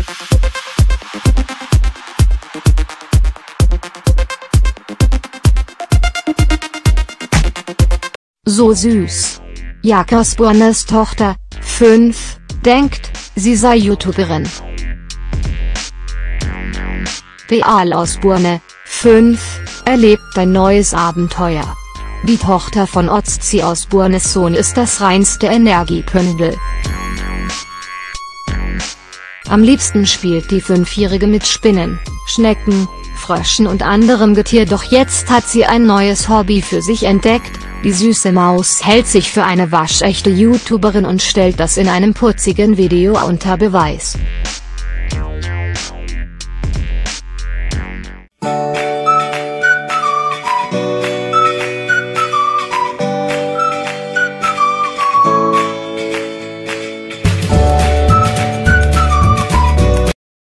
So süß. Jack Osbournes Tochter, 5, denkt, sie sei YouTuberin. Beal Osbourne, 5, erlebt ein neues Abenteuer. Die Tochter von Ozzy Osbournes Sohn ist das reinste Energiebündel. Am liebsten spielt die 5-Jährige mit Spinnen, Schnecken, Fröschen und anderem Getier, doch jetzt hat sie ein neues Hobby für sich entdeckt. Die süße Maus hält sich für eine waschechte YouTuberin und stellt das in einem putzigen Video unter Beweis.